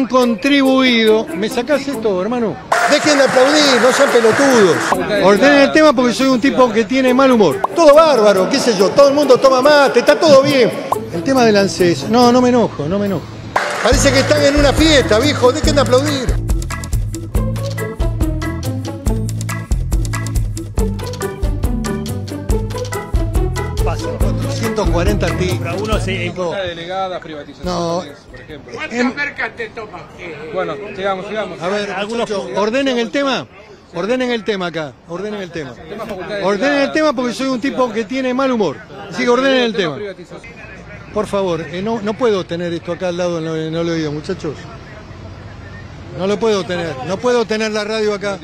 Contribuido. ¿Me sacás esto, hermano? Dejen de aplaudir, no sean pelotudos. Ordenen el tema porque soy un tipo que tiene mal humor. Todo bárbaro, qué sé yo, todo el mundo toma mate, está todo bien. El tema del ANSES. No, no me enojo, no me enojo. Parece que están en una fiesta, viejo, dejen de aplaudir. Pasan 440 artículos. Uno se delegadas, privatizaciones, por ejemplo. ¿Cuántas mercas te toma? Bueno, sigamos. A ver, muchachos, ordenen el tema. Ordenen el tema acá, ordenen el tema. Ordenen el tema porque soy un tipo que tiene mal humor. Así que ordenen el tema. Por favor, no puedo tener esto acá al lado, no lo he oído, muchachos. No lo puedo tener, no puedo tener la radio acá.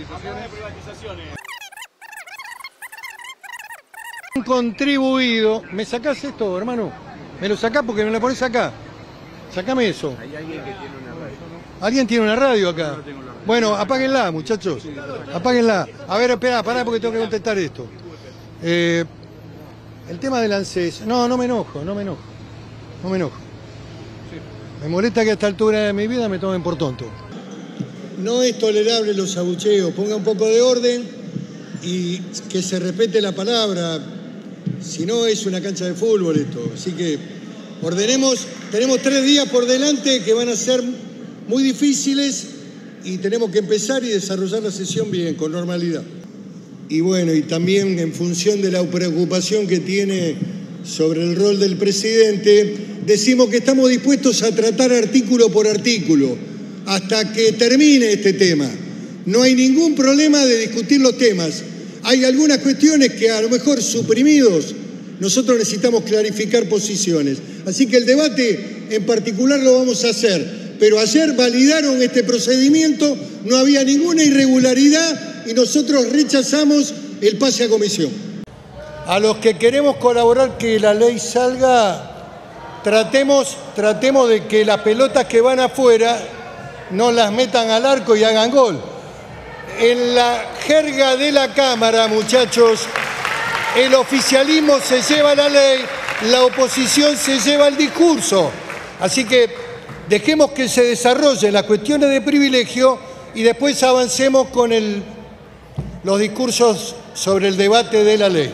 Contribuido. ¿Me sacás esto, hermano? ¿Me lo sacás porque me lo pones acá? Sacame eso. Hay alguien que tiene una radio. ¿Alguien tiene una radio acá? Bueno, apáguenla, muchachos. Apáguenla. A ver, espera, pará porque tengo que contestar esto. El tema del ANSES. No me enojo. No me enojo. Me molesta que a esta altura de mi vida me tomen por tonto. No es tolerable los abucheos. Ponga un poco de orden y que se respete la palabra. Si no, es una cancha de fútbol esto. Así que ordenemos. Tenemos 3 días por delante que van a ser muy difíciles y tenemos que empezar y desarrollar la sesión bien, con normalidad. Y bueno, y también en función de la preocupación que tiene sobre el rol del presidente, decimos que estamos dispuestos a tratar artículo por artículo hasta que termine este tema. No hay ningún problema de discutir los temas. Hay algunas cuestiones que a lo mejor suprimidos, nosotros necesitamos clarificar posiciones. Así que el debate en particular lo vamos a hacer. Pero ayer validaron este procedimiento, no había ninguna irregularidad y nosotros rechazamos el pase a comisión. A los que queremos colaborar que la ley salga, tratemos de que las pelotas que van afuera no las metan al arco y hagan gol. En la jerga de la Cámara, muchachos, el oficialismo se lleva la ley, la oposición se lleva el discurso. Así que dejemos que se desarrollen las cuestiones de privilegio y después avancemos con los discursos sobre el debate de la ley.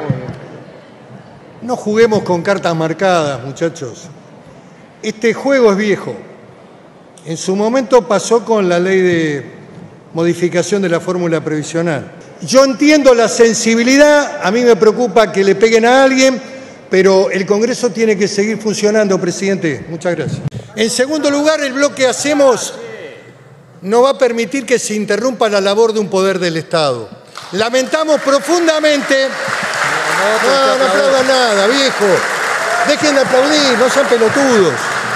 No juguemos con cartas marcadas, muchachos. Este juego es viejo. En su momento pasó con la ley de modificación de la fórmula previsional. Yo entiendo la sensibilidad, a mí me preocupa que le peguen a alguien, pero el Congreso tiene que seguir funcionando, presidente. Muchas gracias. En segundo lugar, el bloque Hacemos no va a permitir que se interrumpa la labor de un poder del Estado. Lamentamos profundamente... No aplaudan nada, viejo. Dejen de aplaudir, no sean pelotudos.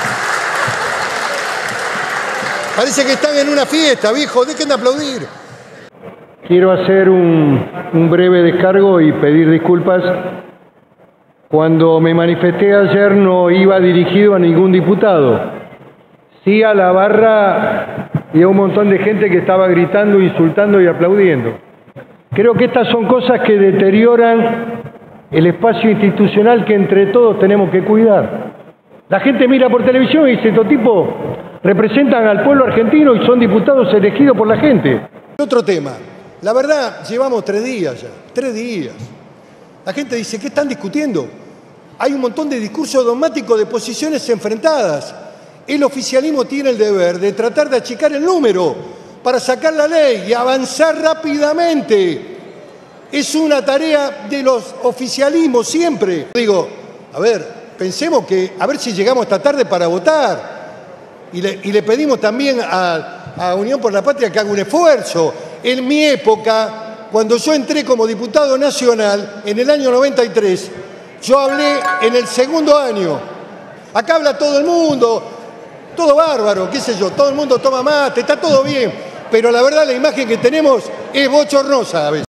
Parece que están en una fiesta, viejo, dejen de aplaudir. Quiero hacer un breve descargo y pedir disculpas. Cuando me manifesté ayer no iba dirigido a ningún diputado, sí a la barra y a un montón de gente que estaba gritando, insultando y aplaudiendo. Creo que estas son cosas que deterioran el espacio institucional que entre todos tenemos que cuidar. La gente mira por televisión y dice, estos tipos representan al pueblo argentino y son diputados elegidos por la gente. Otro tema, la verdad, llevamos 3 días ya, 3 días. La gente dice, ¿qué están discutiendo? Hay un montón de discursos dogmáticos de posiciones enfrentadas. El oficialismo tiene el deber de tratar de achicar el número para sacar la ley y avanzar rápidamente. Es una tarea de los oficialismos siempre. Digo, a ver, pensemos que, a ver si llegamos esta tarde para votar. Y le pedimos también a Unión por la Patria que haga un esfuerzo. En mi época, cuando yo entré como diputado nacional, en el año 93, yo hablé en el 2.º año. Acá habla todo el mundo, todo bárbaro, qué sé yo, todo el mundo toma mate, está todo bien. Pero la verdad la imagen que tenemos es bochornosa a veces.